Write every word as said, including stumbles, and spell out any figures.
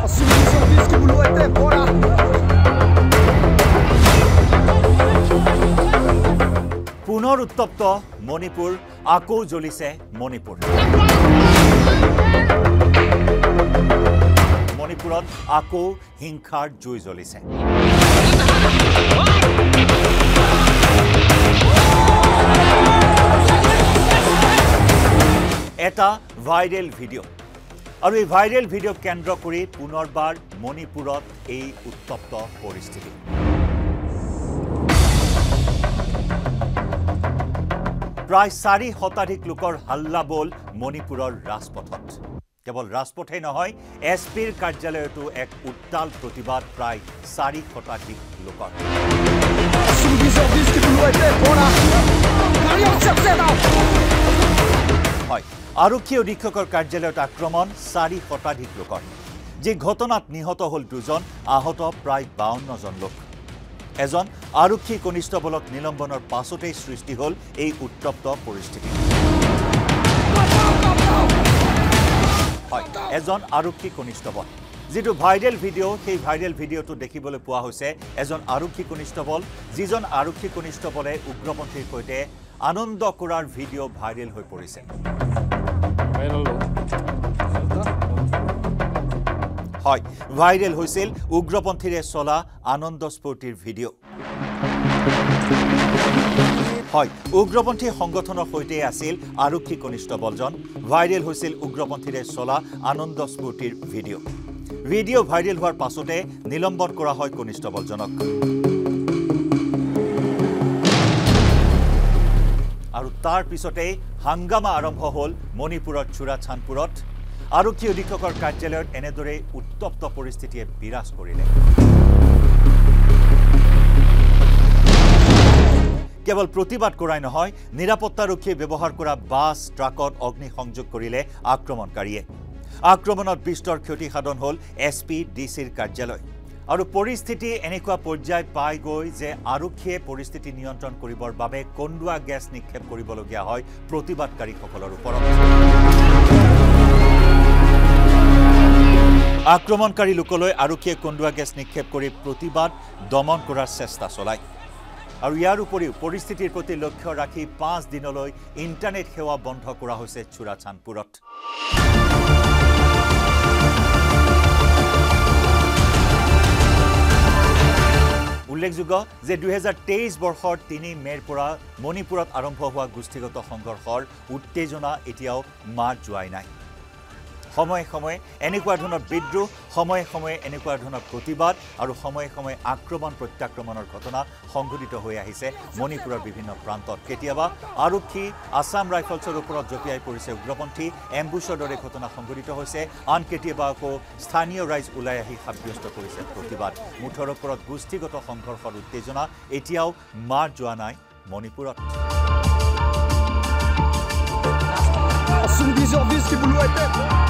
পুনৰ উত্তপ্ত মণিপুৰ আকৌ জ্বলিছে মণিপুৰ মণিপুৰত আকৌ হিংসাৰ জুই জ্বলিছে এটা ভাইৰেল ভিডিঅ' আৰু এই ভাইৰেল ভিডিঅ' কেন্দ্ৰ কৰি পুনৰবাৰ মণিপুৰত এই উত্তপ্ত পৰিস্থিতি প্ৰায় চাৰি শতাধিক লোকৰ হাল্লা বল মণিপুৰৰ ৰাজপথত কেৱল ৰাজপথেই নহয় এছ পিৰ কাৰ্যালয়তো এক উত্তাল প্ৰতিবাদ প্ৰায় চাৰি শতাধিক লোকৰ হয় আৰক্ষী অধীক্ষকৰ কাৰ্যালয়ত আক্ৰমণ চাৰি শতাধিক লোকৰ যি ঘটনাত নিহত হ'ল দুজন আহত প্ৰায় বাৱন্ন জন লোক এজন আৰক্ষী কনিষ্টবলক নিলম্বনৰ পাছতেই সৃষ্টি হ'ল এই উত্তপ্ত পৰিস্থিতি হয় এজন আৰক্ষী কনিষ্টবল যেটো ভাইৰেল ভিডিঅ' সেই ভাইৰেল ভিডিঅ'টো দেখিবলৈ পোৱা হৈছে এজন আৰক্ষী কনিষ্টবল যিজন আৰক্ষী কনিষ্টবলে উগ্ৰপন্থীৰ সৈতে আনন্দ কৰাৰ ভিডিঅ' ভাইৰেল হৈ পৰিছে হয় ভাইৰেল হৈছিল উগ্ৰপন্থীৰে চলা আনন্দ স্ফূৰ্তিৰ ভিডিঅ' হয় উগ্ৰপন্থী সংগঠনৰ সৈতে আছিল আৰক্ষী কনিষ্টবলজন ভাইৰেল হৈছিল উগ্ৰপন্থীৰে চলা আনন্দ স্ফূৰ্তিৰ ভিডিঅ' ভিডিঅ' ভাইৰেল হোৱাৰ পাছতে নিলম্বন কৰা হয় কনিষ্টবলজনক আৰু তাৰ পিছতে হাংগামা আৰম্ভ হ'ল মণিপুৰৰ চুৰাচানপুৰত আৰক্ষী অধীক্ষকৰ কাৰ্যালয়ত এনেদৰে উত্তপ্ত পৰিস্থিতিয়ে বিৰাজ কৰিলে কেৱল প্ৰতিবাদ কৰাই নহয় নিৰাপত্তাৰক্ষীয়ে ব্যৱহাৰ কৰা বাছ ট্ৰাকত অগ্নি সংযোগ কৰিলে আক্ৰমণকাৰীয়ে আক্ৰমণত বিস্তৰ ক্ষতি সাধন হ'ল এছ পি ডি চিৰ কাৰ্যালয় আৰু পৰিস্থিতি এনেকুৱা পৰ্যায় পাই গৈ যে আৰক্ষীয়ে পৰিস্থিতি নিয়ন্ত্ৰণ কৰিবৰ বাবে কন্দুৱা গেছ নিক্ষেপ কৰিবলগীয়া হয় প্ৰতিবাদকাৰীসকলৰ ওপৰত আক্ৰমণকাৰী লোকলৈ আৰক্ষীয়ে কন্দুৱা গেছ নিক্ষেপ কৰি প্ৰতিবাদ দমন কৰাৰ চেষ্টা চলায় আৰু ইয়াৰ উপৰিও পৰিস্থিতিৰ প্ৰতি লক্ষ্য ৰাখি পাঁচ দিনলৈ ইণ্টাৰনেট সেৱা বন্ধ কৰা হৈছে চুৰাচানপুৰত উল্লেখযোগ্য যে দুই হাজাৰ তেইছ বৰ্ষৰ তিনি মেৰ পৰা মণিপুৰত আৰম্ভ হোৱা গোষ্ঠীগত সংঘৰ্ষৰ উত্তেজনা এতিয়াও মাত যোৱাই নাই সময়ে সময়ে এনেকুৱা ধৰণৰ বিদ্ৰোহ সময়ে সময়ে এনেকুৱা ধৰণৰ প্ৰতিবাদ আৰু সময়ে সময়ে আক্ৰমণ প্ৰত্যাক্ৰমণৰ ঘটনা সংঘটিত হৈ আহিছে মণিপুৰৰ বিভিন্ন প্ৰান্তত কেতিয়াবা আৰক্ষী আসাম ৰাইফলছৰ ওপৰত জপিয়াই পৰিছে উগ্ৰপন্থী এম্বুছৰ দৰে ঘটনা সংঘটিত হৈছে আন কেতিয়াবা আকৌ স্থানীয় ৰাইজ ওলাই আহি সাব্যস্ত কৰিছে প্ৰতিবাদ মুঠৰ ওপৰত গোষ্ঠীগত সংঘৰ্ষৰ উত্তেজনা এতিয়াও মাৰ যোৱা নাই মণিপুৰত Assamese